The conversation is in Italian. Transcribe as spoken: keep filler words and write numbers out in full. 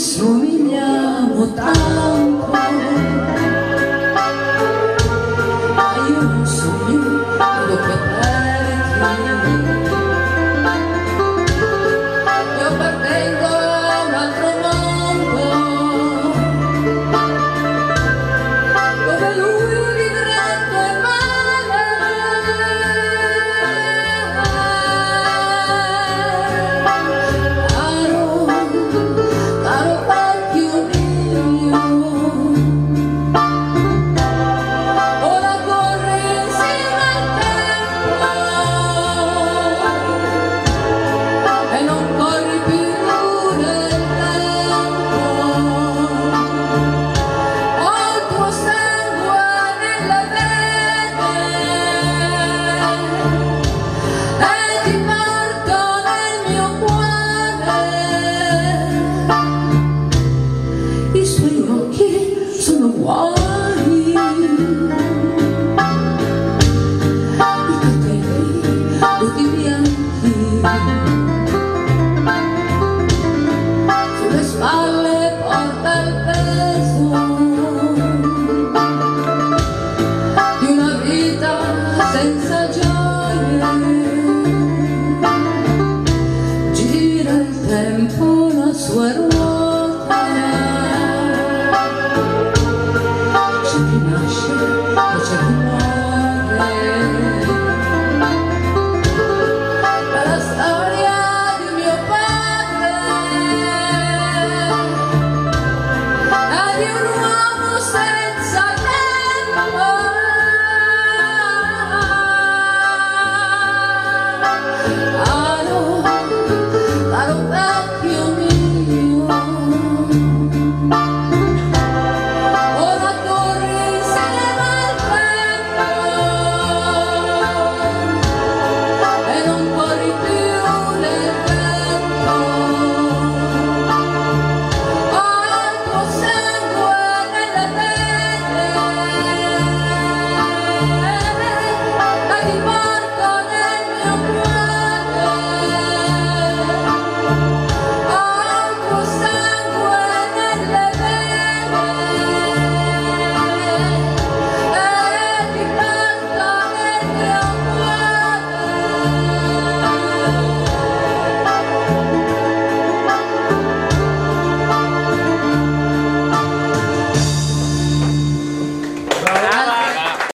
somigliamo tanto, ma io non sogno, vedo che perdi. Io appartengo a un altro mondo, dove lui di dritto e male, caro, caro vecchio mio, ora corri insieme al tempo e non corri più nel tempo. Ho il tuo sangue nelle vene e ti porto nel mio cuore. I suoi occhi sono uomini